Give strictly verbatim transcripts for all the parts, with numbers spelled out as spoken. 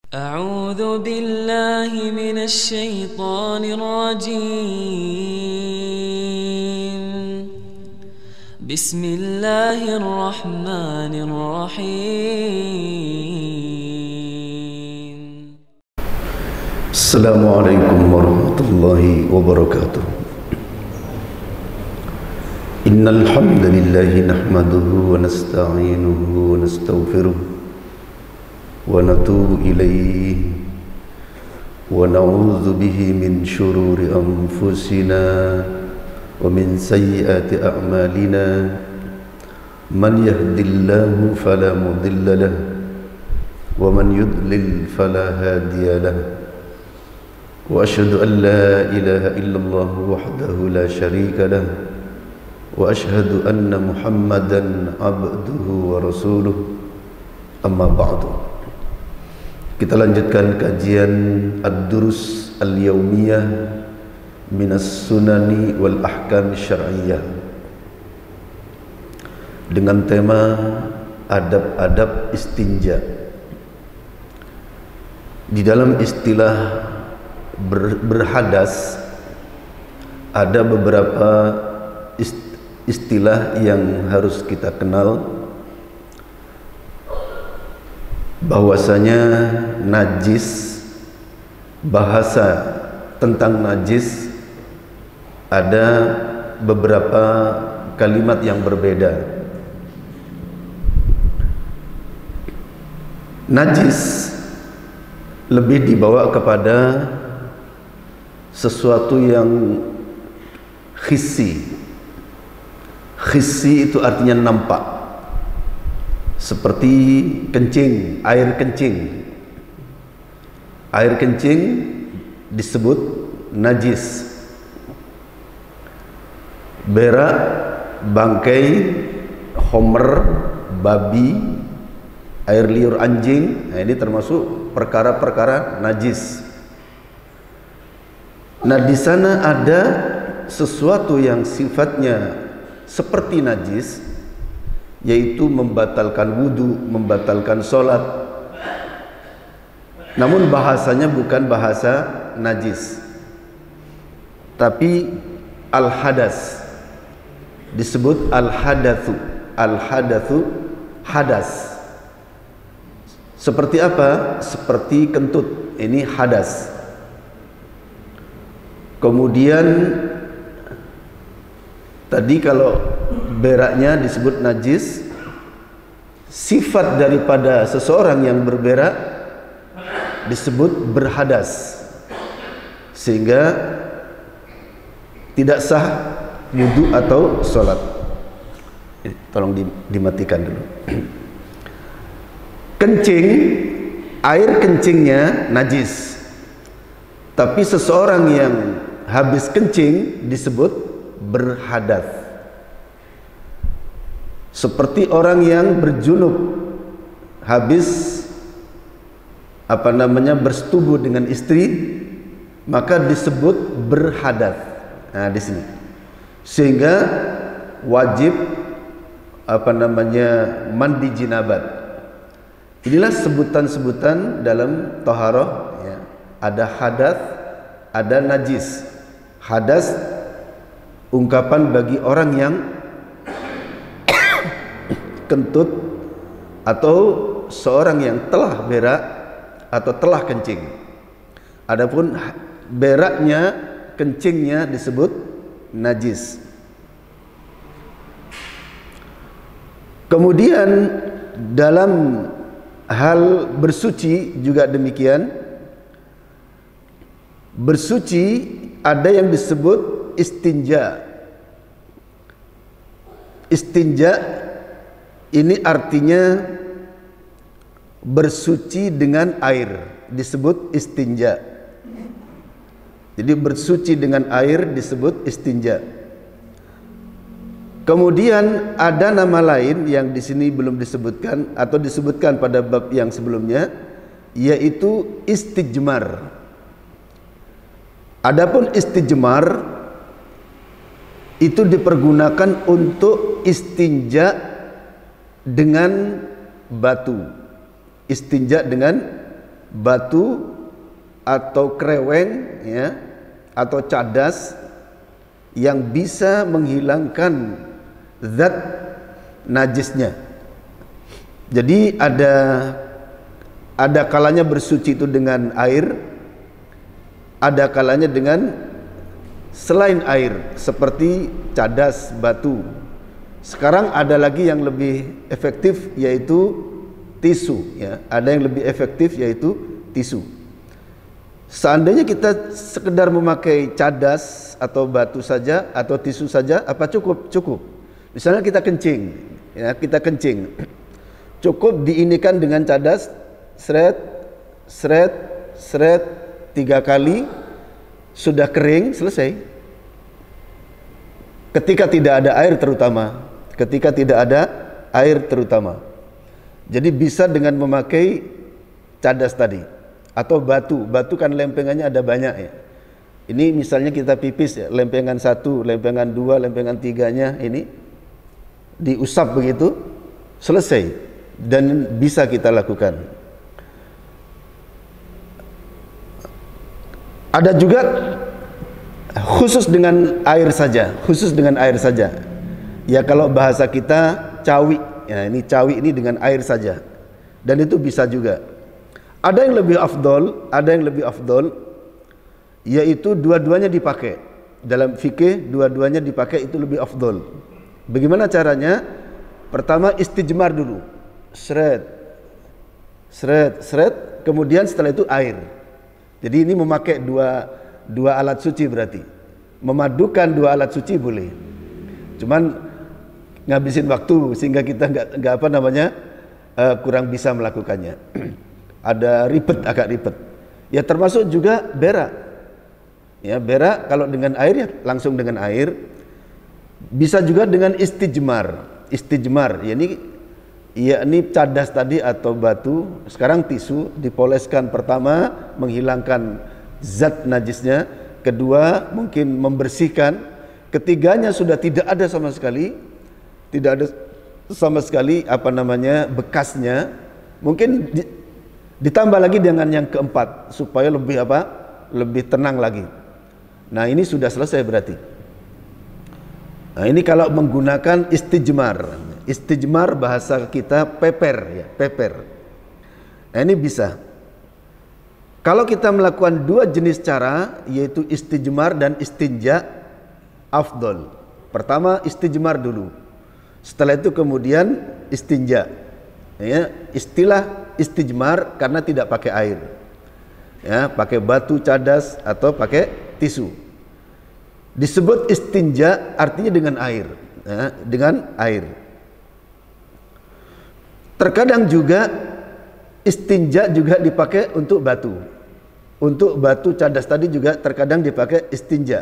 أعوذ بالله من الشيطان الرجيم بسم الله الرحمن الرحيم السلام عليكم ورحمة الله وبركاته. إن الحمد لله نحمده ونستعينه ونستغفره ونتوب إليه ونعوذ به من شرور أنفسنا ومن سيئات أعمالنا. من يهد الله فلا مضل له ومن يضلل فلا هادي له. وأشهد أن لا إله إلا الله وحده لا شريك له وأشهد أن محمدا عبده ورسوله. أما بعد. Kita lanjutkan kajian Ad-Durus Al-Yaumiyah Minas Sunani wal Ahkam Syar'iyyah dengan tema adab-adab istinja. Di dalam istilah ber, berhadas ada beberapa istilah yang harus kita kenal, bahwasanya najis, bahasa tentang najis ada beberapa kalimat yang berbeda. Najis lebih dibawa kepada sesuatu yang hissi. Hissi itu artinya nampak, seperti kencing, air kencing. Air kencing disebut najis. Berak, bangkai, homer, babi, air liur anjing, nah ini termasuk perkara-perkara najis. Nah, di sana ada sesuatu yang sifatnya seperti najis, yaitu membatalkan wudu, membatalkan sholat. Namun bahasanya bukan bahasa najis, tapi al-hadas. Disebut al-hadatsu. Al-hadatsu, hadas. Seperti apa? Seperti kentut. Ini hadas. Kemudian tadi kalau beraknya disebut najis, sifat daripada seseorang yang berberak disebut berhadas, sehingga tidak sah wudu atau sholat. Tolong dimatikan dulu. Kencing, air kencingnya najis, tapi seseorang yang habis kencing disebut berhadas. Seperti orang yang berjunub habis apa namanya bersetubuh dengan istri, maka disebut berhadas. Nah, di sini. Sehingga wajib apa namanya mandi jinabat. Inilah sebutan-sebutan dalam taharah, ya. Ada hadas, ada najis. Hadas ungkapan bagi orang yang kentut atau seorang yang telah berak atau telah kencing. Adapun beraknya, kencingnya disebut najis. Kemudian dalam hal bersuci juga demikian. Bersuci ada yang disebut istinja. Istinja ini artinya bersuci dengan air, disebut istinja. Jadi bersuci dengan air disebut istinja. Kemudian ada nama lain yang di sini belum disebutkan atau disebutkan pada bab yang sebelumnya, yaitu istijmar. Adapun istijmar itu dipergunakan untuk istinja dengan batu, istinja dengan batu atau kreweng ya, atau cadas yang bisa menghilangkan zat najisnya. Jadi ada ada kalanya bersuci itu dengan air, ada kalanya dengan selain air seperti cadas, batu. Sekarang ada lagi yang lebih efektif yaitu tisu ya. Ada yang lebih efektif yaitu tisu. Seandainya kita sekedar memakai cadas atau batu saja atau tisu saja, apa cukup? Cukup. Misalnya kita kencing, ya, kita kencing. Cukup diinikan dengan cadas, seret, seret, seret tiga kali, sudah kering, selesai. Ketika tidak ada air terutama, ketika tidak ada air terutama. Jadi bisa dengan memakai cadas tadi atau batu. Batu kan lempengannya ada banyak ya. Ini misalnya kita pipis ya, lempengan satu, lempengan dua, lempengan tiganya ini diusap begitu, selesai. Dan bisa kita lakukan. Ada juga khusus dengan air saja, khusus dengan air saja. Ya kalau bahasa kita cawi, ya ini cawi ini dengan air saja. Dan itu bisa juga. Ada yang lebih afdol, ada yang lebih afdol, yaitu dua-duanya dipakai. Dalam fikih dua-duanya dipakai itu lebih afdol. Bagaimana caranya? Pertama istijmar dulu. Seret, seret, seret, kemudian setelah itu air. Jadi ini memakai dua dua alat suci berarti. Memadukan dua alat suci boleh. Cuman ngabisin waktu sehingga kita nggak nggak apa namanya uh, kurang bisa melakukannya. Ada ribet, agak ribet. Ya termasuk juga berak. Ya berak kalau dengan air ya langsung dengan air. Bisa juga dengan istijmar. Istijmar, ya ini yakni cadas tadi atau batu, sekarang tisu dipoleskan, pertama menghilangkan zat najisnya, kedua mungkin membersihkan, ketiganya sudah tidak ada sama sekali, tidak ada sama sekali apa namanya bekasnya, mungkin di, ditambah lagi dengan yang keempat supaya lebih apa, lebih tenang lagi. Nah ini sudah selesai berarti. Nah ini kalau menggunakan istijmar. Istijmar bahasa kita peper ya, peper. Nah, ini bisa. Kalau kita melakukan dua jenis cara yaitu istijmar dan istinja, afdol. Pertama istijmar dulu. Setelah itu kemudian istinja. Ya, istilah istijmar karena tidak pakai air. Ya, pakai batu, cadas atau pakai tisu. Disebut istinja artinya dengan air, ya, dengan air. Terkadang juga istinja juga dipakai untuk batu. Untuk batu cadas tadi juga terkadang dipakai istinja.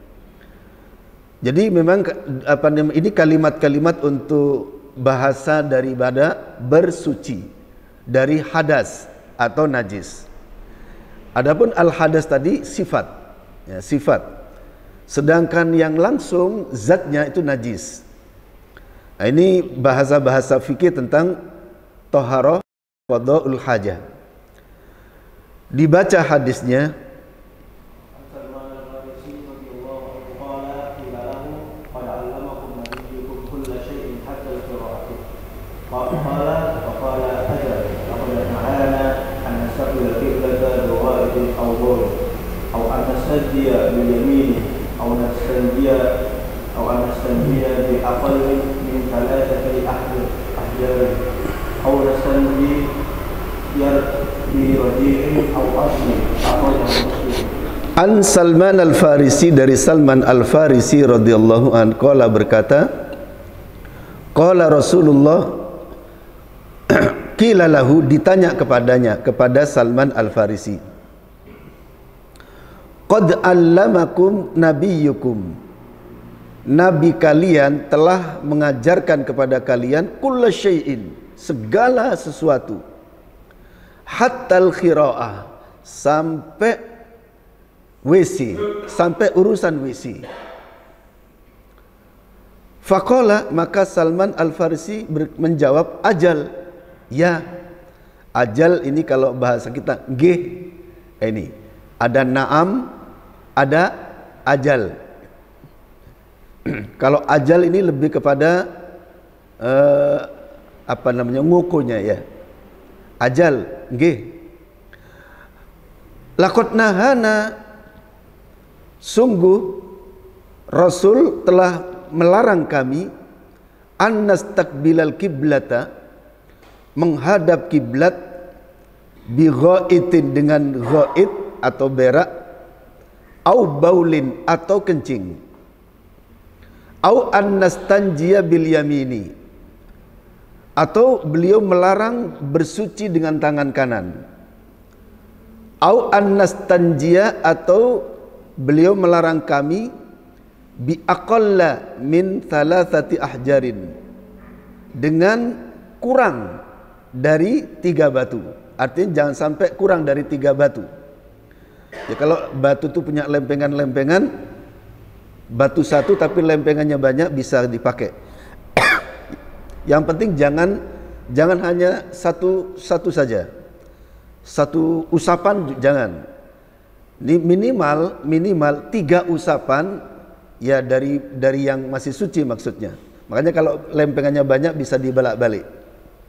Jadi memang apa namanya ini kalimat-kalimat untuk bahasa daripada bersuci dari hadas atau najis. Adapun al-hadas tadi sifat, ya, sifat. Sedangkan yang langsung zatnya itu najis. Nah, ini bahasa-bahasa fikih tentang Toharoh qada'ul hajah. Dibaca hadisnya. أو نستنجي برجيع أو أصل أخرجه مسلم. An Salman Al-Farisi, dari Salman Al-Farisi radhiyallahu an, qala berkata, qala Rasulullah, qila lahu, ditanya kepadanya, kepada Salman Al-Farisi, qad allamakum nabiyyukum, nabi kalian telah mengajarkan kepada kalian kulla syai'in, segala sesuatu, hattal khira'ah, sampai W C, sampai urusan W C. Faqala, maka Salman Al-Farisi menjawab, ajal, ya, Ajal ini kalau bahasa kita nggih, ini ada naam, ada ajal. Kalau ajal ini lebih kepada uh, apa namanya ngukuhnya ya. Ajal nggih. Laqad nahana, sungguh Rasul telah melarang kami an nastaqbilal kiblata, menghadap kiblat, bi ghaitin, dengan ghaid atau berak, au baulin atau kencing, au an nastanjiya bil yamini, atau beliau melarang bersuci dengan tangan kanan, au an nastanjiya, atau beliau melarang kami bi aqalla min thalathati ahjarin, dengan kurang dari tiga batu. Artinya jangan sampai kurang dari tiga batu. Ya, kalau batu itu punya lempengan-lempengan, batu satu tapi lempengannya banyak bisa dipakai. Yang penting jangan jangan hanya satu satu saja, satu usapan jangan. Ini minimal minimal tiga usapan ya, dari dari yang masih suci maksudnya. Makanya kalau lempengannya banyak bisa dibalak-balik.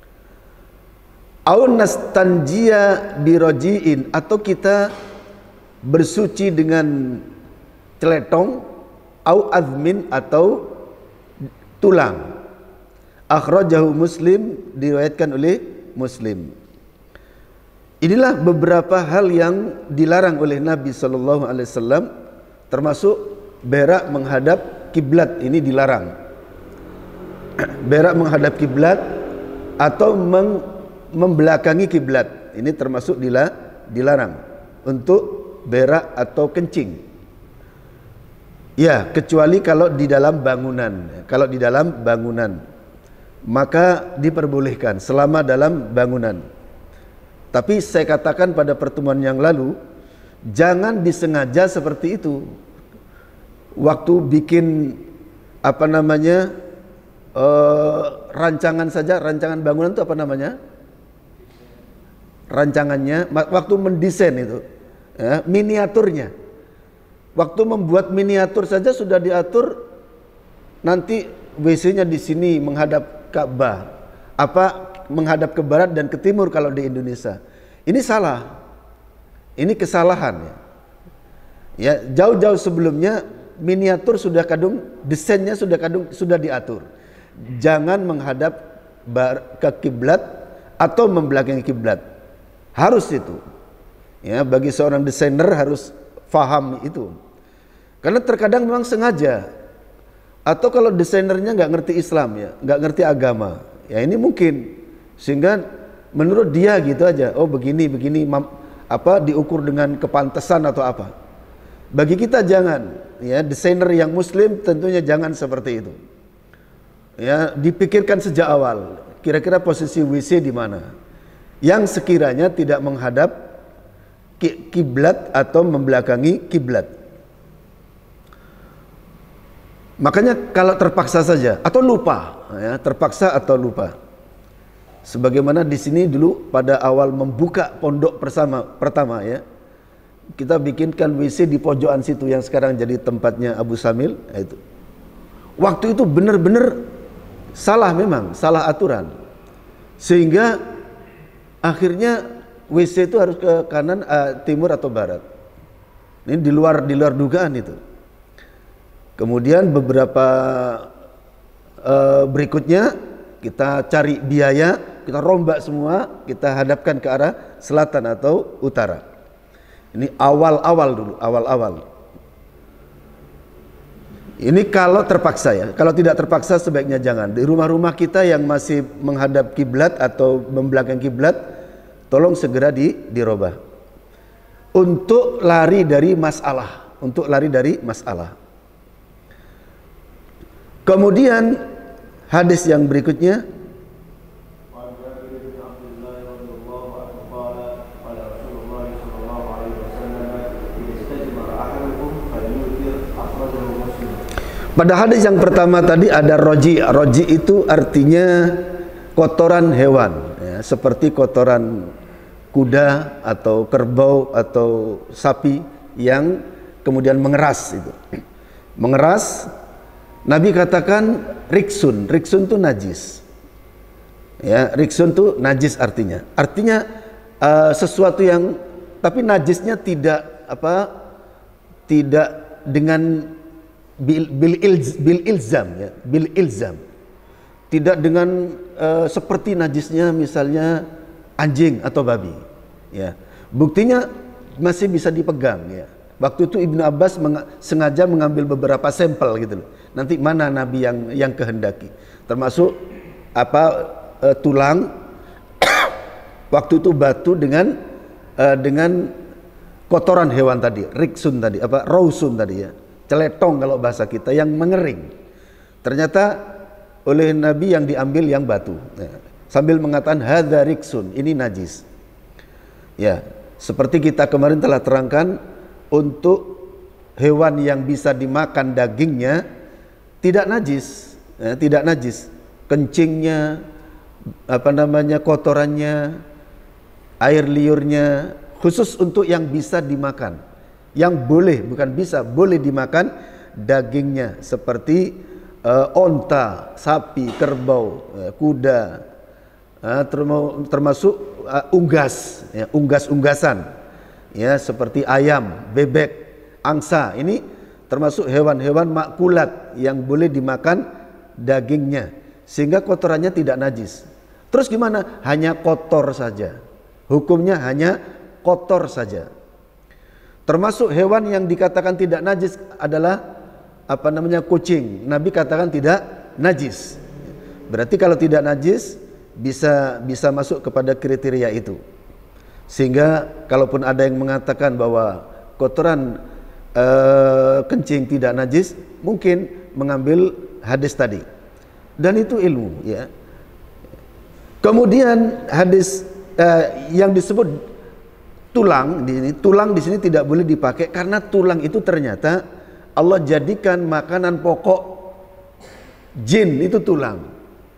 Au nastanjia birojiin, atau kita bersuci dengan celetong, au azmin, atau tulang. Akhrajahu Muslim, diriwayatkan oleh Muslim. Inilah beberapa hal yang dilarang oleh Nabi sallallahu alaihi wasallam, termasuk berak menghadap kiblat. Ini dilarang. Berak menghadap kiblat atau meng membelakangi kiblat, ini termasuk dilarang untuk berak atau kencing. Ya, kecuali kalau di dalam bangunan. Kalau di dalam bangunan maka diperbolehkan selama dalam bangunan. Tapi saya katakan pada pertemuan yang lalu, jangan disengaja seperti itu. Waktu bikin apa namanya uh, rancangan saja, rancangan bangunan itu apa namanya? Rancangannya, waktu mendesain itu ya, miniaturnya, waktu membuat miniatur saja sudah diatur, nanti W C-nya di sini menghadap Ka'bah, apa menghadap ke barat dan ke timur kalau di Indonesia. Ini salah, ini kesalahan ya. Ya, jauh-jauh sebelumnya miniatur sudah kadung, desainnya sudah kadung sudah diatur. Jangan menghadap ke kiblat atau membelakangi kiblat. Harus itu. Ya, bagi seorang desainer harus faham itu. Karena terkadang memang sengaja. Atau kalau desainernya nggak ngerti Islam ya, nggak ngerti agama. Ya ini mungkin. Sehingga menurut dia gitu aja. Oh begini begini apa diukur dengan kepantasan atau apa. Bagi kita jangan. Ya, desainer yang muslim tentunya jangan seperti itu. Ya, dipikirkan sejak awal. Kira-kira posisi W C di mana? Yang sekiranya tidak menghadap kiblat atau membelakangi kiblat. Makanya kalau terpaksa saja atau lupa, ya, terpaksa atau lupa. Sebagaimana di sini dulu pada awal membuka pondok bersama pertama ya, kita bikinkan W C di pojokan situ yang sekarang jadi tempatnya Abu Samil. Itu. Waktu itu benar-benar salah, memang salah aturan, sehingga akhirnya W C itu harus ke kanan, uh, timur atau barat. Ini di luar di luar dugaan itu. Kemudian beberapa uh, berikutnya kita cari biaya, kita rombak semua, kita hadapkan ke arah selatan atau utara. Ini awal-awal dulu, awal-awal. Ini kalau terpaksa ya. Kalau tidak terpaksa sebaiknya jangan. Di rumah-rumah kita yang masih menghadap kiblat atau membelakangi kiblat, tolong segera di dirubah. Untuk lari dari masalah, untuk lari dari masalah. Kemudian hadis yang berikutnya, pada hadis yang pertama tadi ada roji. Roji itu artinya kotoran hewan. Ya, seperti kotoran kuda atau kerbau atau sapi yang kemudian mengeras itu. Mengeras, Nabi katakan riksun, riksun itu najis. Ya, riksun itu najis artinya. Artinya uh, sesuatu yang, tapi najisnya tidak apa? Tidak dengan bil, bil, ilz, bil ilzam ya, bil ilzam. Tidak dengan uh, seperti najisnya misalnya anjing atau babi. Ya. Buktinya masih bisa dipegang ya. Waktu itu Ibnu Abbas meng, sengaja mengambil beberapa sampel gitu loh. Nanti mana Nabi yang yang kehendaki. Termasuk apa e, tulang waktu itu batu dengan e, dengan kotoran hewan tadi, riksun tadi, apa rausun tadi ya. Celetong kalau bahasa kita yang mengering. Ternyata oleh Nabi yang diambil yang batu. Ya. Sambil mengatakan hadza riksun, ini najis. Ya, seperti kita kemarin telah terangkan, untuk hewan yang bisa dimakan dagingnya tidak najis, ya, tidak najis, kencingnya, apa namanya kotorannya, air liurnya, khusus untuk yang bisa dimakan, yang boleh bukan bisa, boleh dimakan dagingnya seperti uh, onta, sapi, kerbau, uh, kuda, uh, termasuk uh, unggas, ya, unggas-unggasan. Ya, seperti ayam, bebek, angsa, ini termasuk hewan-hewan makulat yang boleh dimakan dagingnya, sehingga kotorannya tidak najis. Terus gimana? Hanya kotor saja. Hukumnya hanya kotor saja. Termasuk hewan yang dikatakan tidak najis adalah apa namanya kucing. Nabi katakan tidak najis. Berarti kalau tidak najis bisa bisa masuk kepada kriteria itu. Sehingga kalaupun ada yang mengatakan bahwa kotoran e, kencing tidak najis, mungkin mengambil hadis tadi. Dan itu ilmu ya. Kemudian hadis e, yang disebut tulang di sini, tulang di sini tidak boleh dipakai karena tulang itu ternyata Allah jadikan makanan pokok jin, itu tulang.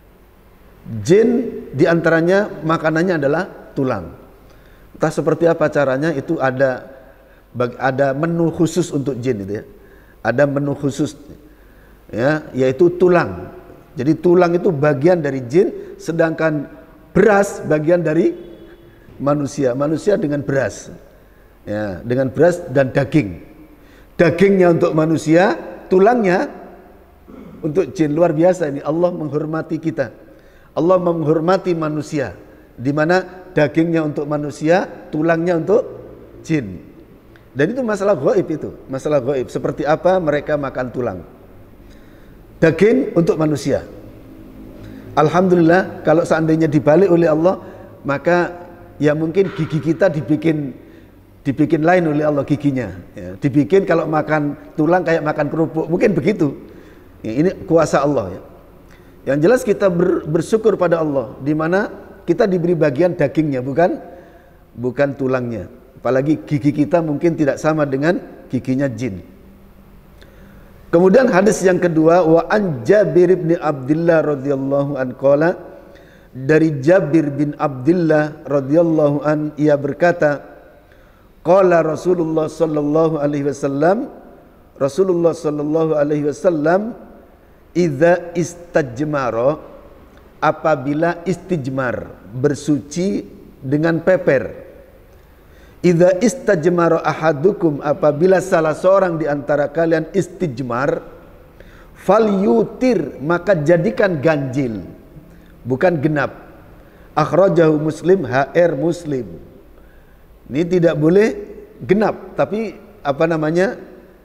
Jin diantaranya makanannya adalah tulang. Entah seperti apa caranya, itu ada ada menu khusus untuk jin itu ya. Ada menu khusus ya, yaitu tulang. Jadi tulang itu bagian dari jin, sedangkan beras bagian dari manusia. Manusia dengan beras. Ya, dengan beras dan daging. Dagingnya untuk manusia, tulangnya untuk jin. Luar biasa ini, Allah menghormati kita. Allah menghormati manusia, di mana dagingnya untuk manusia, tulangnya untuk jin. Dan itu masalah gaib itu, masalah gaib. Seperti apa mereka makan tulang. Daging untuk manusia. Alhamdulillah kalau seandainya dibalik oleh Allah, maka ya mungkin gigi kita dibikin dibikin lain oleh Allah giginya. Ya, dibikin kalau makan tulang kayak makan kerupuk, mungkin begitu. Ya, ini kuasa Allah ya. Yang jelas kita ber, bersyukur pada Allah, di mana kita diberi bagian dagingnya, bukan bukan tulangnya. Apalagi gigi kita mungkin tidak sama dengan giginya jin. Kemudian hadis yang kedua, wa an Jabir bin Abdullah radhiyallahu an qala, dari Jabir bin Abdullah radhiyallahu an ia berkata, qala Rasulullah sallallahu alaihi wasallam, Rasulullah sallallahu alaihi wasallam, idza istajmara, apabila istijmar, bersuci dengan peper. Idza istajmara ahadukum, apabila salah seorang di antara kalian istijmar, falyutir, maka jadikan ganjil, bukan genap. Akhrajahu Muslim, H R Muslim. Ini tidak boleh genap, tapi apa namanya?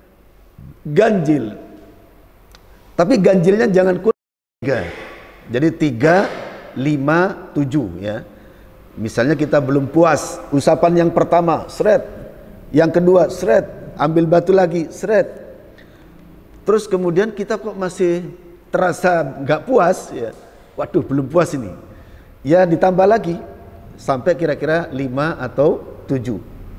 Ganjil. Tapi ganjilnya jangan kurang tiga. Jadi tiga, lima, tujuh ya. Misalnya kita belum puas, usapan yang pertama, seret. Yang kedua, seret. Ambil batu lagi, seret. Terus kemudian kita kok masih terasa nggak puas ya. Waduh, belum puas ini. Ya ditambah lagi sampai kira-kira lima atau tujuh.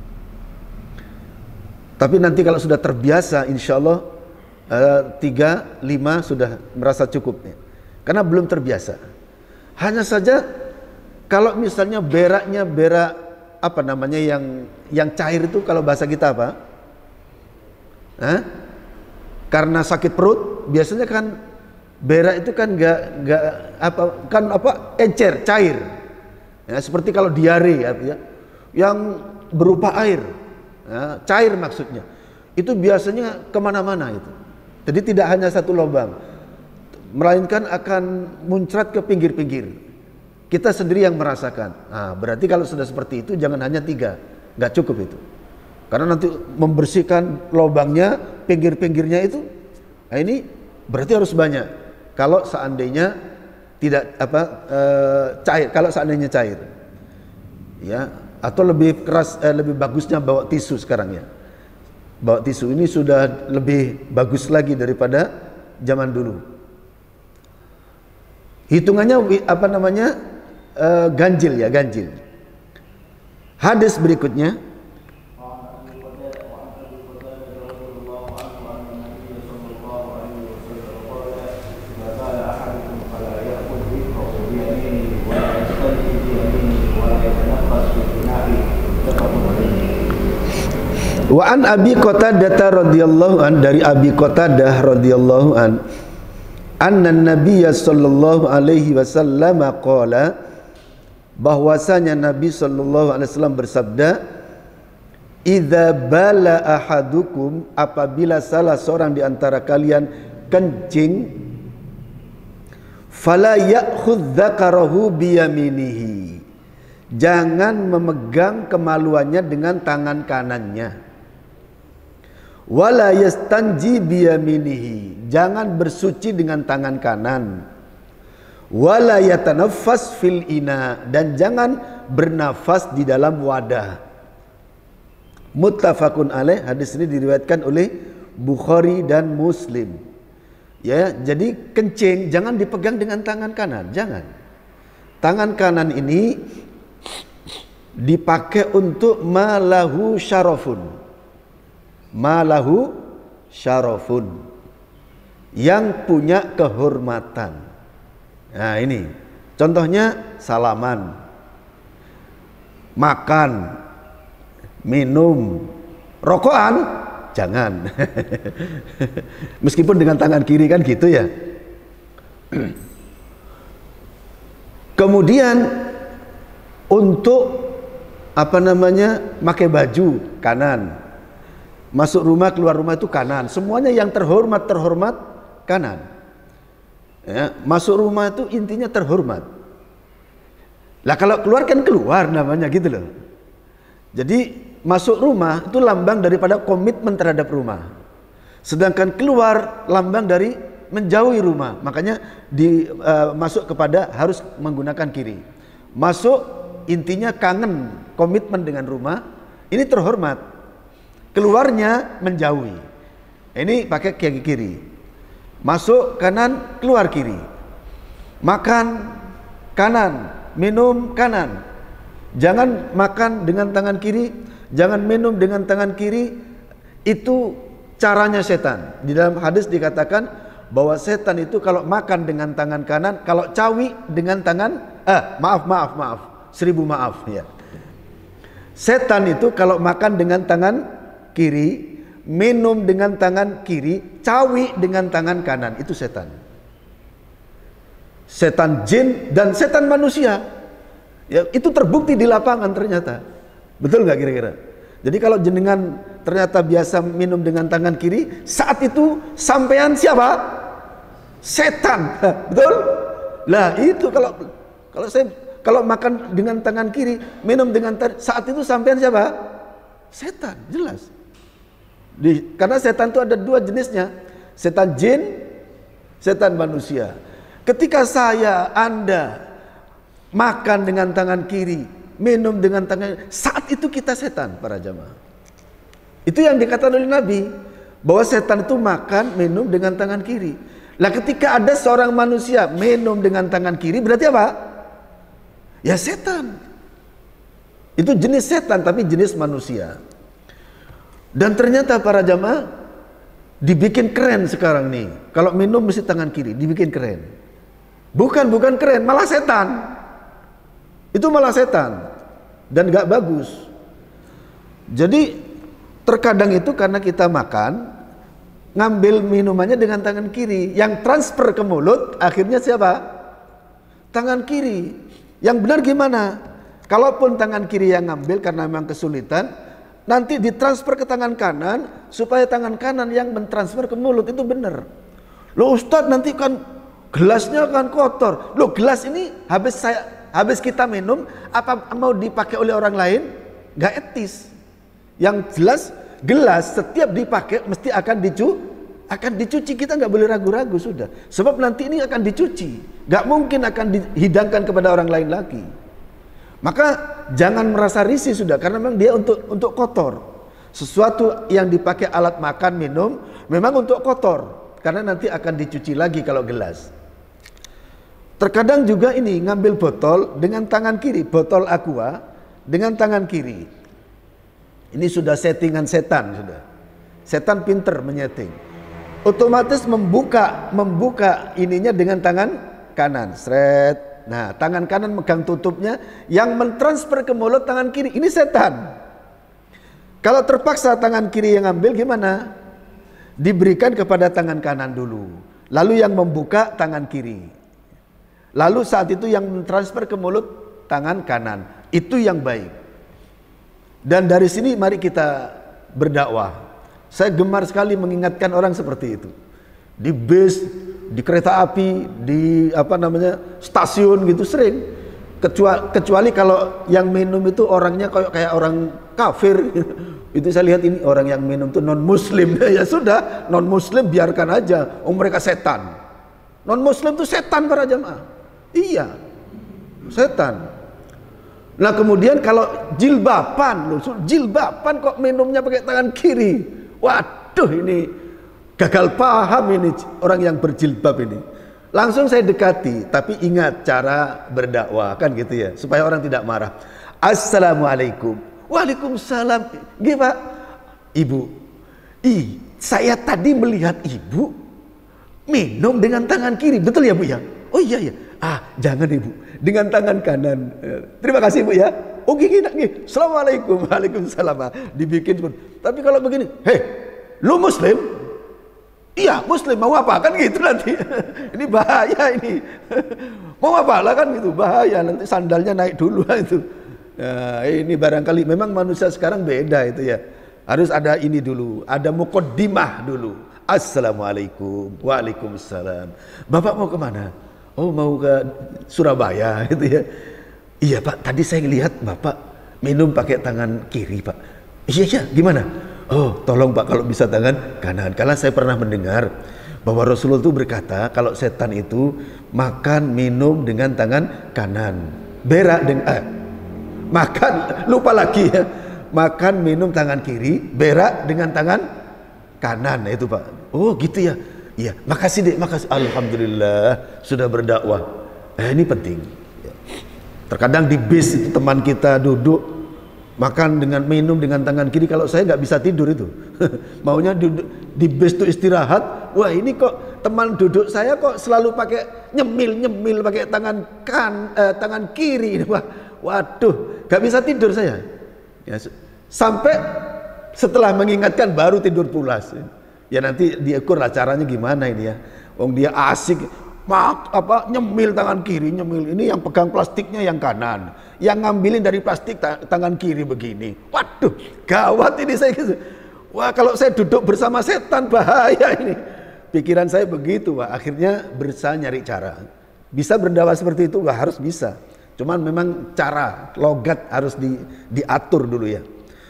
Tapi nanti kalau sudah terbiasa, insya Allah uh, tiga, lima sudah merasa cukup ya. Karena belum terbiasa. Hanya saja kalau misalnya beraknya berak apa namanya yang yang cair itu kalau bahasa kita apa? Hah? Karena sakit perut biasanya kan berak itu kan nggak nggak apa kan apa encer cair. Ya, seperti kalau diare ya, yang berupa air, ya, cair maksudnya. Itu biasanya kemana-mana itu. Jadi tidak hanya satu lubang, melainkan akan muncrat ke pinggir-pinggir. Kita sendiri yang merasakan. Nah, berarti kalau sudah seperti itu jangan hanya tiga, nggak cukup itu. Karena nanti membersihkan lubangnya, pinggir-pinggirnya itu, nah ini berarti harus banyak. Kalau seandainya tidak apa e, cair, kalau seandainya cair, ya, atau lebih keras, eh, lebih bagusnya bawa tisu sekarang ya. Bawa tisu ini sudah lebih bagus lagi daripada zaman dulu. Hitungannya apa namanya e, ganjil ya, ganjil. Hadis berikutnya. Wa an Abi Qatadah radhiyallahu an, dari Abi Qatadah radhiyallahu an, anna Nabiyya sallallahu alaihi wasallam qala, bahwasanya Nabi sallallahu alaihi wasallam bersabda, idza bala ahadukum, apabila salah seorang di antara kalian kencing, fala ya'khudz dzakarahu biyaminihi, jangan memegang kemaluannya dengan tangan kanannya. Wala yastanji biyaminihi, jangan bersuci dengan tangan kanan. Wala yatanaffas fil ina, dan jangan bernafas di dalam wadah. Muttafaqun alaih, hadis ini diriwayatkan oleh Bukhari dan Muslim. Ya, jadi kencing jangan dipegang dengan tangan kanan, jangan. Tangan kanan ini dipakai untuk malahu syarafun. Malahu syarafun, yang punya kehormatan. Nah ini contohnya salaman, makan, minum, rokokan jangan. Meskipun dengan tangan kiri kan gitu ya. Kemudian untuk apa namanya pakai baju kanan, masuk rumah keluar rumah itu kanan, semuanya yang terhormat terhormat kanan. Ya, masuk rumah itu intinya terhormat. Lah kalau keluar kan keluar namanya gitu loh. Jadi masuk rumah itu lambang daripada komitmen terhadap rumah. Sedangkan keluar lambang dari menjauhi rumah. Makanya di uh, masuk kepada harus menggunakan kiri. Masuk intinya kangen, komitmen dengan rumah, ini terhormat. Keluarnya menjauhi, ini pakai kaki kiri. Masuk kanan, keluar kiri. Makan kanan, minum kanan. Jangan makan dengan tangan kiri, jangan minum dengan tangan kiri. Itu caranya setan. Di dalam hadis dikatakan bahwa setan itu kalau makan dengan tangan kanan, kalau cawi dengan tangan, eh maaf maaf maaf, seribu maaf ya. Setan itu kalau makan dengan tangan kiri, minum dengan tangan kiri, cawi dengan tangan kanan, itu setan. Setan jin dan setan manusia. Ya, itu terbukti di lapangan ternyata. Betul nggak kira-kira? Jadi kalau jenengan ternyata biasa minum dengan tangan kiri, saat itu sampean siapa? Setan. Betul? Lah itu kalau kalau saya kalau makan dengan tangan kiri, minum dengan saat itu sampean siapa? Setan, jelas. Di, karena setan itu ada dua jenisnya, setan jin, setan manusia. Ketika saya, Anda makan dengan tangan kiri, minum dengan tangan, saat itu kita setan, para jamaah. Itu yang dikatakan oleh Nabi, bahwa setan itu makan, minum dengan tangan kiri. Lah ketika ada seorang manusia minum dengan tangan kiri, berarti apa? Ya setan. Itu jenis setan, tapi jenis manusia. Dan ternyata para jamaah dibikin keren sekarang nih. Kalau minum mesti tangan kiri, dibikin keren. Bukan, bukan keren, malah setan. Itu malah setan dan gak bagus. Jadi terkadang itu karena kita makan, ngambil minumannya dengan tangan kiri, yang transfer ke mulut akhirnya siapa? Tangan kiri. Yang benar gimana? Kalaupun tangan kiri yang ngambil karena memang kesulitan, nanti ditransfer ke tangan kanan supaya tangan kanan yang mentransfer ke mulut, itu benar. Loh Ustadz, nanti kan gelasnya kan kotor. Loh gelas ini habis saya habis kita minum, apa mau dipakai oleh orang lain? Gak etis. Yang jelas gelas setiap dipakai mesti akan dicu akan dicuci, kita nggak boleh ragu-ragu sudah. Sebab nanti ini akan dicuci, nggak mungkin akan dihidangkan kepada orang lain lagi. Maka jangan merasa risih sudah, karena memang dia untuk untuk kotor. Sesuatu yang dipakai alat makan minum memang untuk kotor, karena nanti akan dicuci lagi kalau gelas. Terkadang juga ini ngambil botol dengan tangan kiri, botol aqua dengan tangan kiri. Ini sudah settingan setan sudah. Setan pinter menyeting. Otomatis membuka membuka ininya dengan tangan kanan, seret. Nah, tangan kanan megang tutupnya, yang mentransfer ke mulut tangan kiri. Ini setan. Kalau terpaksa tangan kiri yang ambil gimana? Diberikan kepada tangan kanan dulu, lalu yang membuka tangan kiri, lalu saat itu yang mentransfer ke mulut tangan kanan. Itu yang baik. Dan dari sini mari kita berdakwah. Saya gemar sekali mengingatkan orang seperti itu. Di bis, di kereta api, di apa namanya stasiun gitu sering. Kecuali, kecuali kalau yang minum itu orangnya kayak kayak orang kafir. Itu saya lihat ini orang yang minum itu non muslim. Ya sudah, non muslim biarkan aja. Oh mereka setan. Non muslim itu setan para jamaah. Iya, setan. Nah kemudian kalau jilbaban, loh, jilbaban kok minumnya pakai tangan kiri. Waduh, ini gagal paham ini orang yang berjilbab ini. Langsung saya dekati, tapi ingat cara berdakwah kan gitu ya, supaya orang tidak marah. Assalamualaikum. Waalaikumsalam. Gih Pak, Ibu, ih saya tadi melihat Ibu minum dengan tangan kiri, betul ya Bu ya? Oh iya ya. Ah jangan Ibu, dengan tangan kanan. Terima kasih Bu ya. Oh gini, gini. Assalamualaikum. Waalaikumsalam. Dibikin seperti. Tapi kalau begini, hei, lu Muslim? Iya Muslim, mau apa? Kan gitu nanti. Ini bahaya ini. Mau apa lah kan gitu, bahaya. Nanti sandalnya naik dulu itu. Nah, ini barangkali memang manusia sekarang beda itu ya. Harus ada ini dulu, ada muqaddimah dulu. Assalamualaikum. Waalaikumsalam. Bapak mau kemana? Oh mau ke Surabaya gitu ya. Iya Pak, tadi saya lihat Bapak minum pakai tangan kiri Pak. Iya iya, gimana? Oh tolong Pak kalau bisa tangan kanan. Karena saya pernah mendengar bahwa Rasulullah itu berkata kalau setan itu makan minum dengan tangan kanan, berak dengan eh, makan lupa lagi ya, makan minum tangan kiri, berak dengan tangan kanan. Nah, itu Pak. Oh gitu ya. Iya, makasih dek, makasih. Alhamdulillah sudah berdakwah. Eh, ini penting. Terkadang di bis itu teman kita duduk makan dengan minum dengan tangan kiri. Kalau saya nggak bisa tidur itu, maunya duduk di bis itu istirahat. Wah ini kok teman duduk saya kok selalu pakai nyemil nyemil pakai tangan kan eh, tangan kiri. Wah, waduh, nggak bisa tidur saya. Ya, sampai setelah mengingatkan baru tidur pulas. Ya nanti diukur lah caranya gimana ini ya. Wong dia asik mak apa nyemil tangan kiri, nyemil ini yang pegang plastiknya yang kanan, yang ngambilin dari plastik ta tangan kiri begini. Waduh, gawat ini saya gitu. Wah, kalau saya duduk bersama setan bahaya ini. Pikiran saya begitu, Pak. Akhirnya berusaha nyari cara. Bisa berdakwah seperti itu, wah harus bisa. Cuman memang cara logat harus di, diatur dulu ya.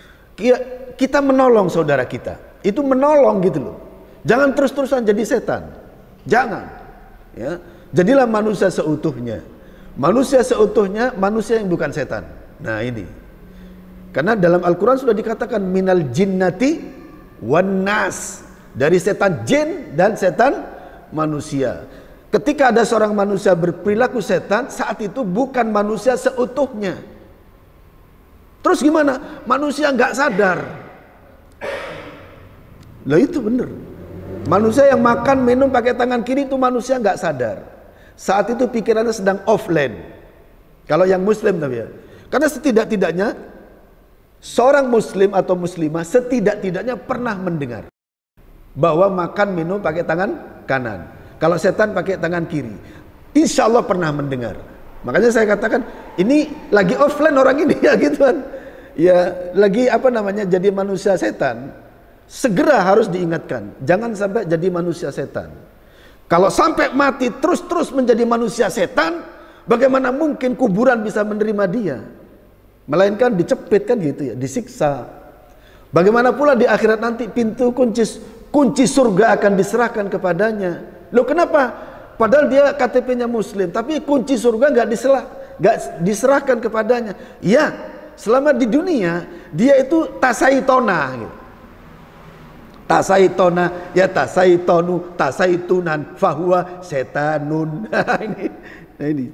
Kita menolong saudara kita. Itu menolong gitu loh. Jangan terus-terusan jadi setan. Jangan. Ya. Jadilah manusia seutuhnya. Manusia seutuhnya manusia yang bukan setan. Nah ini. Karena dalam Al-Quran sudah dikatakan minal jinnati wan nas. Dari setan jin dan setan manusia. Ketika ada seorang manusia berperilaku setan, saat itu bukan manusia seutuhnya. Terus gimana? Manusia nggak sadar. Lah itu benar. Manusia yang makan minum pakai tangan kiri itu manusia nggak sadar. Saat itu pikirannya sedang offline. Kalau yang muslim tapi ya. Karena setidak-tidaknya seorang muslim atau muslimah setidak-tidaknya pernah mendengar bahwa makan minum pakai tangan kanan. Kalau setan pakai tangan kiri. Insya Allah pernah mendengar. Makanya saya katakan ini lagi offline orang ini ya gitu kan. Ya lagi apa namanya jadi manusia setan. Segera harus diingatkan. Jangan sampai jadi manusia setan. Kalau sampai mati terus-terus menjadi manusia setan, bagaimana mungkin kuburan bisa menerima dia? Melainkan dicepit kan gitu ya, disiksa. Bagaimana pula di akhirat nanti pintu kunci kunci surga akan diserahkan kepadanya. Loh kenapa? Padahal dia K T P-nya muslim, tapi kunci surga nggak diserah, nggak diserahkan kepadanya. Ya, selama di dunia dia itu tasaitona gitu. Tasaitona ya tasaitonu tasaitunan fahuwa setanun. ini ini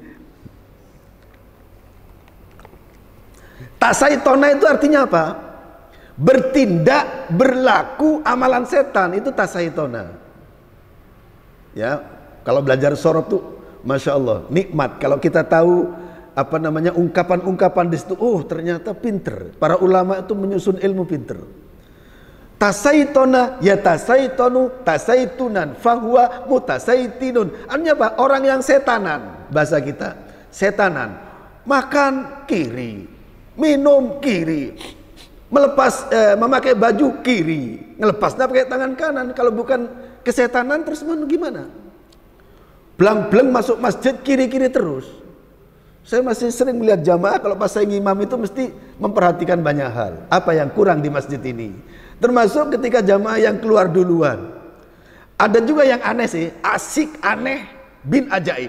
tasaitona itu artinya apa? Bertindak, berlaku amalan setan, itu tasaitona. Ya, kalau belajar sorof tuh Masya Allah nikmat. Kalau kita tahu apa namanya ungkapan-ungkapan di situ, oh ternyata pinter. Para ulama itu menyusun ilmu pinter. Tasaitona ya tasaitonu tasaitunan fahuwa mutasaitinun. Artinya apa? Orang yang setanan, bahasa kita setanan. Makan kiri, minum kiri, melepas eh, memakai baju kiri, ngelepasnya pakai tangan kanan. Kalau bukan kesetanan terus gimana? Blang-blang masuk masjid kiri-kiri terus. Saya masih sering melihat jamaah kalau pas saya ngimam itu mesti memperhatikan banyak hal. Apa yang kurang di masjid ini? Termasuk ketika jamaah yang keluar duluan. Ada juga yang aneh sih, asik, aneh, bin ajaib.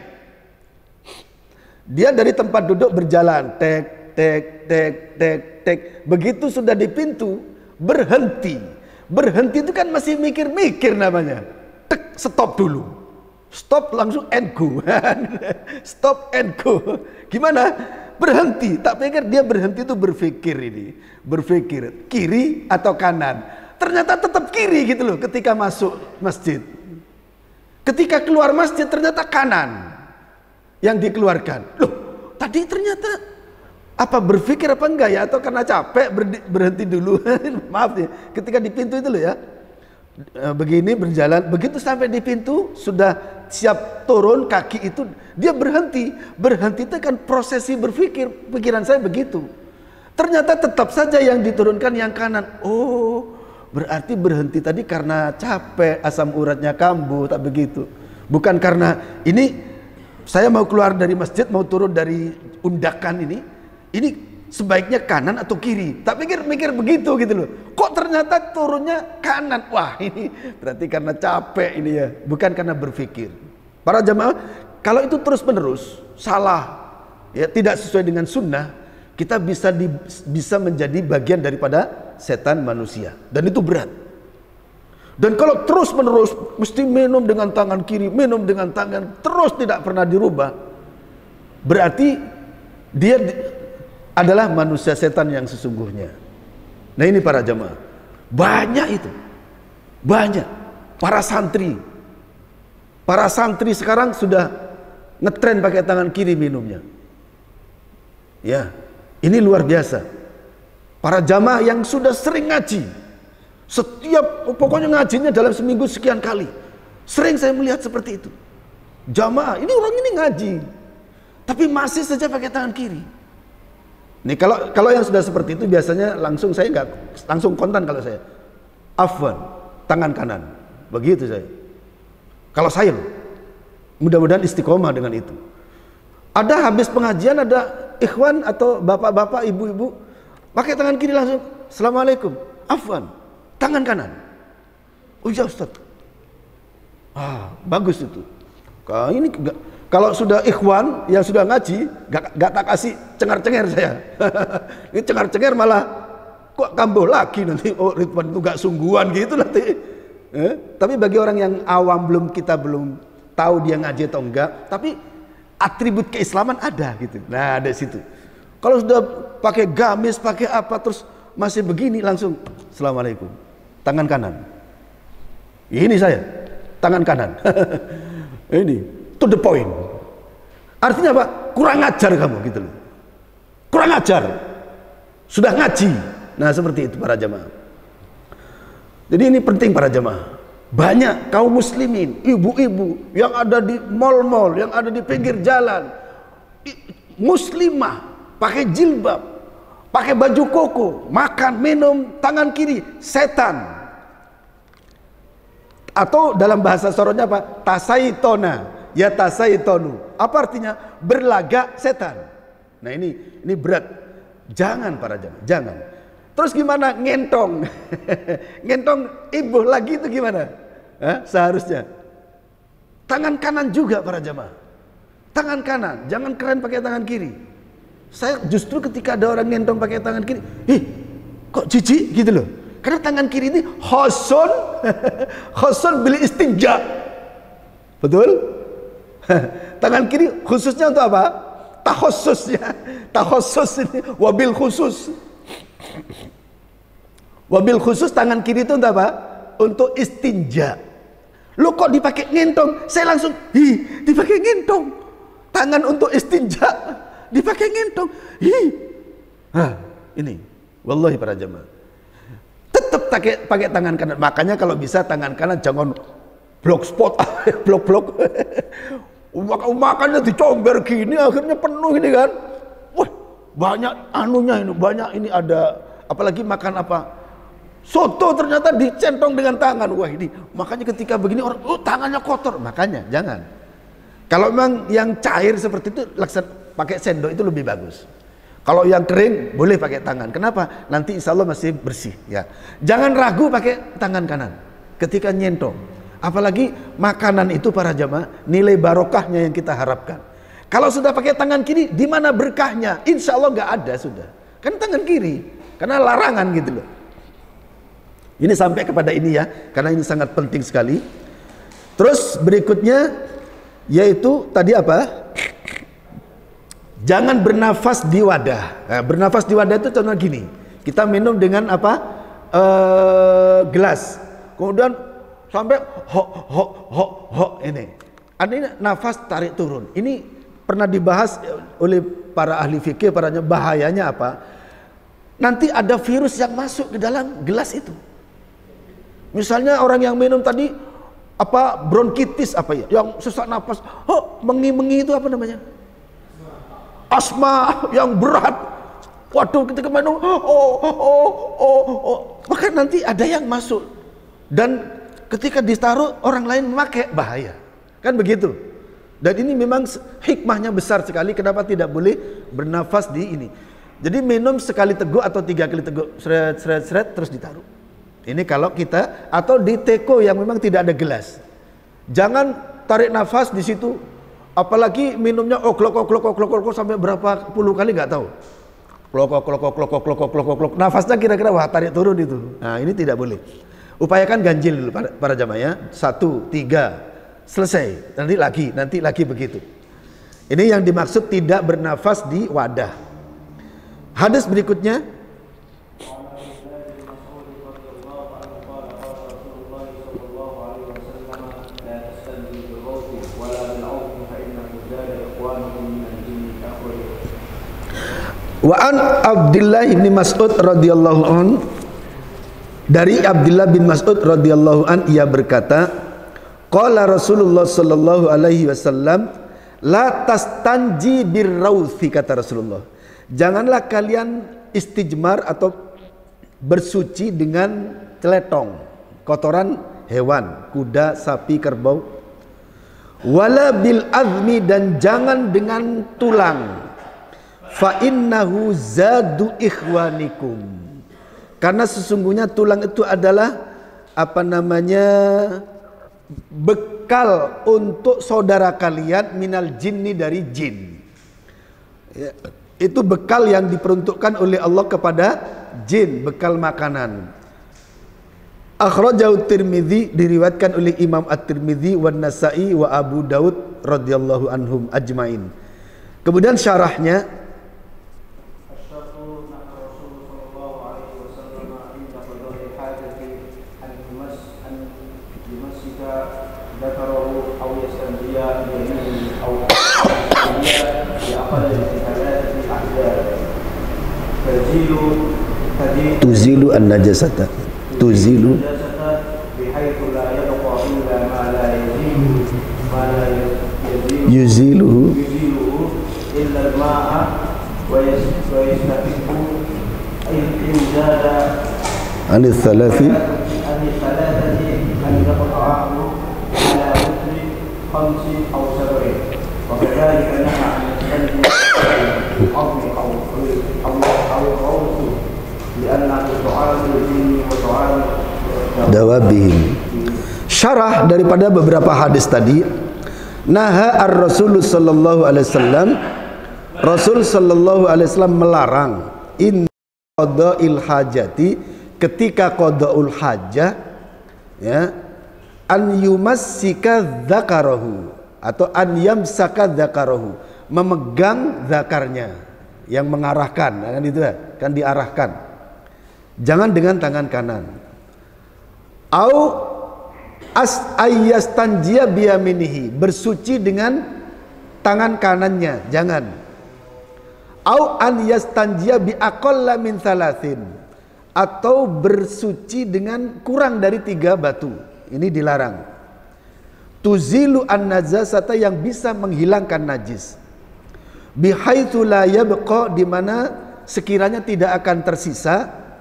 Dia dari tempat duduk berjalan, tek, tek, tek, tek, tek. Begitu sudah di pintu, berhenti. Berhenti itu kan masih mikir-mikir namanya. Tek, stop dulu. Stop langsung and go. Stop and go. Gimana? Berhenti. Tak pikir dia berhenti itu berpikir ini. Berpikir kiri atau kanan. Ternyata tetap kiri gitu loh ketika masuk masjid. Ketika keluar masjid ternyata kanan yang dikeluarkan. Loh, tadi ternyata apa berpikir apa enggak ya? Atau karena capek berhenti dulu. Maaf ya. Ketika di pintu itu loh ya. Begini berjalan, begitu sampai di pintu sudah siap turun kaki itu dia berhenti. Berhenti itu kan prosesi berpikir. Pikiran saya begitu. Ternyata tetap saja yang diturunkan yang kanan. Oh, berarti berhenti tadi karena capek, asam uratnya kambuh, tak begitu. Bukan karena ini saya mau keluar dari masjid, mau turun dari undakan ini. Ini sebaiknya kanan atau kiri. Tak pikir-pikir begitu gitu loh. Kok ternyata turunnya kanan? Wah, ini berarti karena capek ini ya, bukan karena berpikir. Para jamaah, kalau itu terus-menerus salah, ya tidak sesuai dengan sunnah, kita bisa di, bisa menjadi bagian daripada setan manusia, dan itu berat. Dan kalau terus-menerus mesti minum dengan tangan kiri, minum dengan tangan terus tidak pernah dirubah, berarti dia adalah manusia setan yang sesungguhnya. Nah ini para jamaah, banyak itu, banyak para santri, para santri sekarang sudah ngetren pakai tangan kiri minumnya. Ya, ini luar biasa. Para jamaah yang sudah sering ngaji, setiap pokoknya ngajinya dalam seminggu sekian kali, sering saya melihat seperti itu. Jamaah, ini orang ini ngaji, tapi masih saja pakai tangan kiri. Nih kalau kalau yang sudah seperti itu biasanya langsung saya nggak langsung kontan kalau saya. Afwan, tangan kanan. Begitu saya. Kalau saya loh, mudah-mudahan istiqomah dengan itu. Ada habis pengajian ada ikhwan atau bapak-bapak, ibu-ibu pakai tangan kiri langsung. Assalamualaikum. Afwan, tangan kanan. Oh ya Ustaz. Ah, bagus itu. Kalau ini enggak. Kalau sudah ikhwan yang sudah ngaji, gak, gak tak kasih cengar-cengir saya. Ini cengar-cengir malah kok kambuh lagi nanti. Oh Ridwan itu gak sungguhan gitu nanti. Eh? Tapi bagi orang yang awam belum kita belum tahu dia ngaji atau enggak, tapi atribut keislaman ada gitu. Nah ada situ. Kalau sudah pakai gamis, pakai apa terus masih begini langsung Assalamualaikum. Tangan kanan. Ini saya, tangan kanan. Ini to the point. Artinya apa? kurang ajar kamu gitu loh. Kurang ajar. Sudah ngaji. Nah, seperti itu para jamaah. Jadi ini penting para jamaah. Banyak kaum muslimin, ibu-ibu yang ada di mal-mal, yang ada di pinggir jalan, muslimah, pakai jilbab, pakai baju koko, makan, minum, tangan kiri, setan. Atau dalam bahasa sorotnya apa? Tasaitona, ya tasaitonu. Apa artinya? Berlagak setan. Nah ini ini berat. Jangan para jamaah, jangan. Terus gimana? Ngentong. Ngentong ibu lagi itu gimana? Hah? Seharusnya tangan kanan juga para jamaah. Tangan kanan, jangan keren pakai tangan kiri. Saya justru ketika ada orang ngentong pakai tangan kiri, ih, kok jijik gitu loh. Karena tangan kiri ini khosun, khosun bil istinja. Betul? Tangan kiri khususnya untuk apa? Takhusus ya. Takhusus ini wabil khusus. Wabil khusus tangan kiri itu untuk apa? Untuk istinja. Lu kok dipakai ngentong? Saya langsung, hi, dipakai ngentong. Tangan untuk istinja dipakai ngentong. Hi. Hah, ini wallahi para jemaah. Tetap pakai pakai tangan kanan. Makanya kalau bisa tangan kanan jangan blok spot, blok-blok. Makannya dicomber gini akhirnya penuh ini kan. Wah, banyak anunya ini, banyak ini ada, apalagi makan apa? Soto ternyata dicentong dengan tangan. Wah, ini makanya ketika begini orang, oh tangannya kotor. Makanya jangan. Kalau memang yang cair seperti itu laksan pakai sendok itu lebih bagus. Kalau yang kering boleh pakai tangan. Kenapa? Nanti insya Allah masih bersih ya. Jangan ragu pakai tangan kanan ketika nyentong. Apalagi makanan itu para jamaah, nilai barokahnya yang kita harapkan. Kalau sudah pakai tangan kiri, di mana berkahnya? Insya Allah nggak ada sudah. Kan tangan kiri, karena larangan gitu loh. Ini sampai kepada ini ya, karena ini sangat penting sekali. Terus berikutnya, yaitu tadi apa? Jangan bernafas di wadah. Nah, bernafas di wadah itu contoh gini. Kita minum dengan apa? Uh, gelas. Kemudian sampai ho ho ho ho ini. Ini nafas tarik turun. Ini pernah dibahas oleh para ahli fikih, para bahayanya apa? Nanti ada virus yang masuk ke dalam gelas itu. Misalnya orang yang minum tadi apa bronkitis apa ya, yang sesak napas, oh mengi-mengi itu apa namanya? Asma yang berat. Waduh, ketika minum, oh oh oh oh, oh. Maka nanti ada yang masuk dan ketika ditaruh orang lain memakai, bahaya. Kan begitu. Dan ini memang hikmahnya besar sekali kenapa tidak boleh bernafas di ini. Jadi minum sekali teguk atau tiga kali teguk, seret seret seret terus ditaruh. Ini kalau kita atau di teko yang memang tidak ada gelas. Jangan tarik nafas di situ. Apalagi minumnya oh klok klok klok klok klok sampai berapa puluh kali nggak tahu. Klok klok klok klok klok klok klok klok. Nafasnya kira-kira wah tarik turun itu. Nah, ini tidak boleh. Upayakan ganjil dulu para, para jamaah ya. Satu, tiga, selesai. Nanti lagi, nanti lagi begitu. Ini yang dimaksud tidak bernafas di wadah. Hadis berikutnya. Wa an Abdullah bin Mas'ud radhiyallahu an, dari Abdullah bin Mas'ud radhiyallahu an ia berkata, qala Rasulullah sallallahu alaihi wasallam, la tastanji birrauthi, kata Rasulullah, janganlah kalian istijmar atau bersuci dengan celetong, kotoran hewan, kuda, sapi, kerbau. Wala bil azmi, dan jangan dengan tulang. Fa innahu zadu ikhwanikum, karena sesungguhnya tulang itu adalah apa namanya bekal untuk saudara kalian minal jinni, dari jin ya, itu bekal yang diperuntukkan oleh Allah kepada jin, bekal makanan. Akhrajahu Tirmidzi, diriwayatkan oleh Imam At-Tirmidzi wa Nasa'i wa Abu Daud radhiyallahu anhum ajmain. Kemudian syarahnya, أقل من ثلاثة أحجار تزيل tuzilu an-najasata tuzilu بحيث لا يبقى إلا ما لا يزيل ما لا يزيل yuziluhu يزيله إلا الماء ويستحق إن زاد عن الثلاث عن الثلاثة أن يقطعه على وتر خمس أو سبع وكذلك نهى عن السلب الأرض أو أو أو الروث لأنه طعام الجن وطعام dawabihim. Syarah daripada beberapa hadis tadi, naha ar-rasul sallallahu alaihi wasallam, Rasul sallallahu alaihi wasallam melarang in qada'il hajati, ketika qada'ul hajah, ya, an yumassika dzakarahu atau an yamsaka dzakarahu, memegang zakarnya, yang mengarahkan, kan itu ya, kan diarahkan. Jangan dengan tangan kanan. Au as ayyastanjiya biyaminihi, bersuci dengan tangan kanannya, jangan. Au an yastanjiya bi aqalla min thalathin, atau bersuci dengan kurang dari tiga batu. Ini dilarang. Tuzilu an-najasata, yang bisa menghilangkan najis. Bihaitsu la yabqa, di mana sekiranya tidak akan tersisa,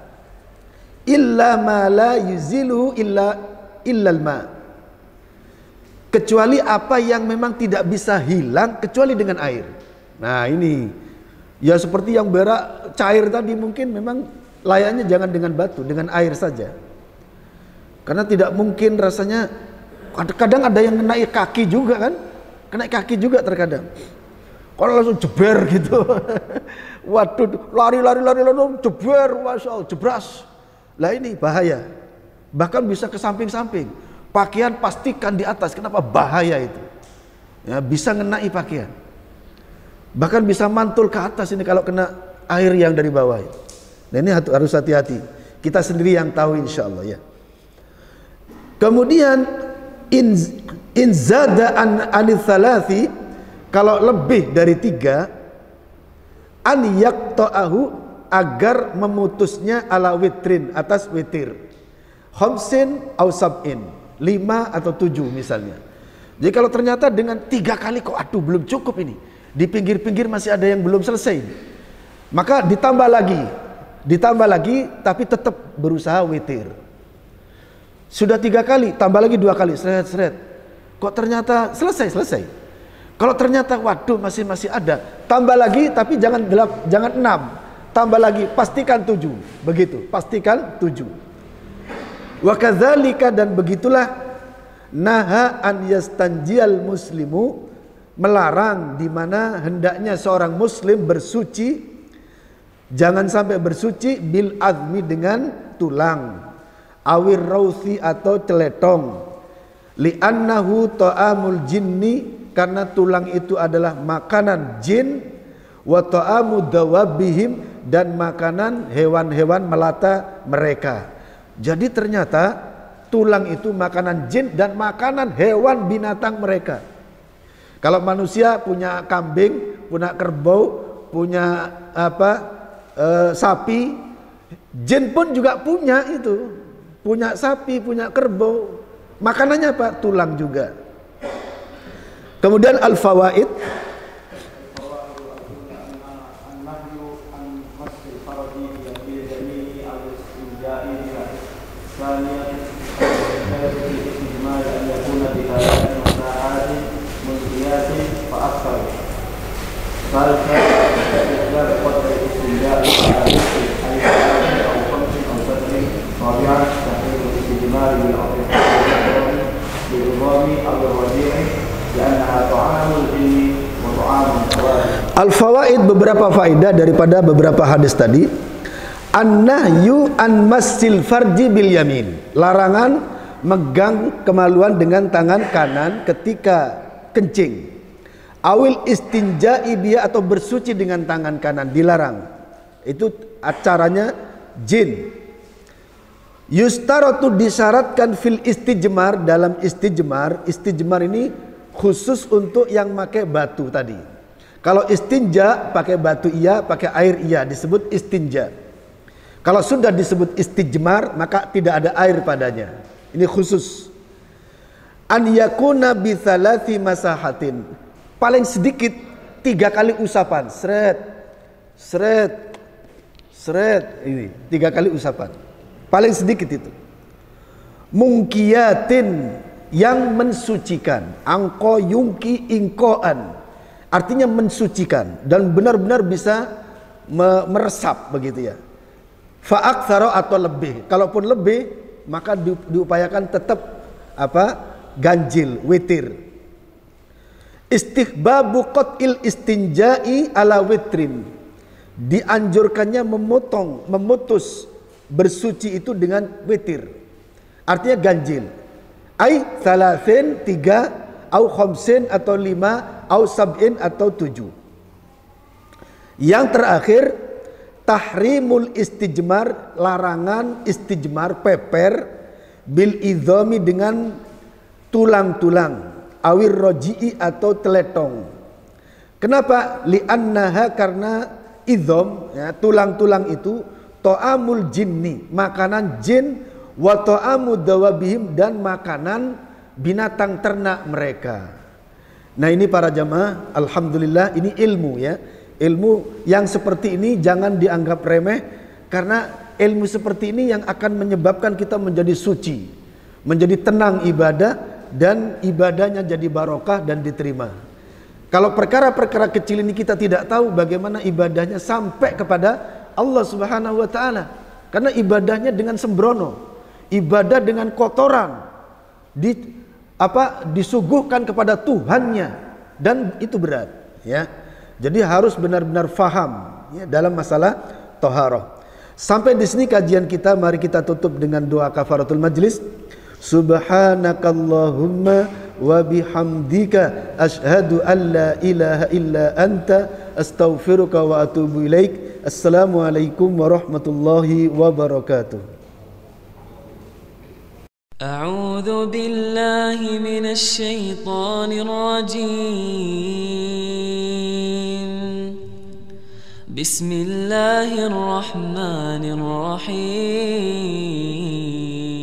illa ma la yuzilu illa illal ma, kecuali apa yang memang tidak bisa hilang kecuali dengan air. Nah ini ya, seperti yang berak cair tadi, mungkin memang layaknya jangan dengan batu, dengan air saja, karena tidak mungkin rasanya. Kadang ada yang kena kaki juga kan, kena kaki juga terkadang, kalau langsung jeber gitu. Waduh, lari-lari lari lalu jeber, masya Allah, jebras. Lah ini bahaya, bahkan bisa ke samping-samping. Pakaian pastikan di atas. Kenapa? Bahaya itu ya, bisa ngenai pakaian, bahkan bisa mantul ke atas ini kalau kena air yang dari bawah. Nah ini harus hati-hati, kita sendiri yang tahu insya Allah ya. Kemudian in, in zada an anithalathi, kalau lebih dari tiga, an yaqta'ahu, agar memutusnya ala witrin, atas witir, khamsin au sab'in, lima atau tujuh misalnya. Jadi kalau ternyata dengan tiga kali kok aduh belum cukup ini, di pinggir-pinggir masih ada yang belum selesai, maka ditambah lagi, ditambah lagi, tapi tetap berusaha witir. Sudah tiga kali, tambah lagi dua kali, seret-seret, kok ternyata selesai selesai. Kalau ternyata waduh masih masih ada, tambah lagi, tapi jangan gelap, jangan enam. Tambah lagi, pastikan tujuh. Begitu, pastikan tujuh. Wa kadzalika, dan begitulah, naha an yastanjiyal muslimu, melarang di mana hendaknya seorang muslim bersuci, jangan sampai bersuci bil azmi, dengan tulang, awir rauthi, atau celetong, li'annahu ta'amul jinni, karena tulang itu adalah makanan jin, wa ta'amu dawabihim, dan makanan hewan-hewan melata mereka. Jadi ternyata tulang itu makanan jin dan makanan hewan binatang mereka. Kalau manusia punya kambing, punya kerbau, punya apa e, sapi, jin pun juga punya itu, punya sapi, punya kerbau. Makanannya apa? Tulang juga. Kemudian al-fawaid, al-fawaid, beberapa faedah daripada beberapa hadis tadi. An-nahyu an massil farji bil yamin, larangan megang kemaluan dengan tangan kanan ketika kencing. Awil istinja'i biha, atau bersuci dengan tangan kanan, dilarang. Itu acaranya jin. Yustaratu, disyaratkan, fil istijmar, dalam istijmar. Istijmar ini khusus untuk yang pakai batu tadi. Kalau istinja pakai batu iya, pakai air iya, disebut istinja. Kalau sudah disebut istijmar, maka tidak ada air padanya. Ini khusus. An yakuna bi thalathi masahatin. Paling sedikit tiga kali usapan. Seret, seret, seret. Ini tiga kali usapan. Paling sedikit itu. Mungkiyatin, yang mensucikan. Angko yungki ingkoan. Artinya mensucikan dan benar-benar bisa meresap begitu ya. Fa'aktsara atau lebih. Kalaupun lebih maka di, diupayakan tetap apa? Ganjil, witir. Istihbabu qat'il istinja'i ala witrin. Dianjurkannya memotong, memutus bersuci itu dengan witir. Artinya ganjil. Ai thalathin, tiga, au khamsin atau lima, au sab'in atau tujuh. Yang terakhir, tahrimul istijmar, larangan istijmar peper bil idhami dengan tulang-tulang, awir roji'i atau teletong. Kenapa? Li'annaha, karena idham ya, tulang-tulang itu to'amul jinni, makanan jin, wa to'amu dawabihim, dan makanan binatang ternak mereka. Nah ini para jamaah, alhamdulillah ini ilmu ya. Ilmu yang seperti ini jangan dianggap remeh, karena ilmu seperti ini yang akan menyebabkan kita menjadi suci, menjadi tenang ibadah, dan ibadahnya jadi barokah dan diterima. Kalau perkara-perkara kecil ini kita tidak tahu bagaimana ibadahnya sampai kepada Allah Subhanahu wa taala. Karena ibadahnya dengan sembrono, ibadah dengan kotoran, di apa disuguhkan kepada Tuhannya, dan itu berat ya. Jadi harus benar-benar faham ya, dalam masalah thaharah. Sampai di sini kajian kita, mari kita tutup dengan doa kafaratul majlis. Subhanakallahumma wa bihamdika asyhadu an la ilaha illa anta astaghfiruka wa atubu ilaik. Assalamualaikum warahmatullahi wabarakatuh. أعوذ بالله من الشيطان الرجيم بسم الله الرحمن الرحيم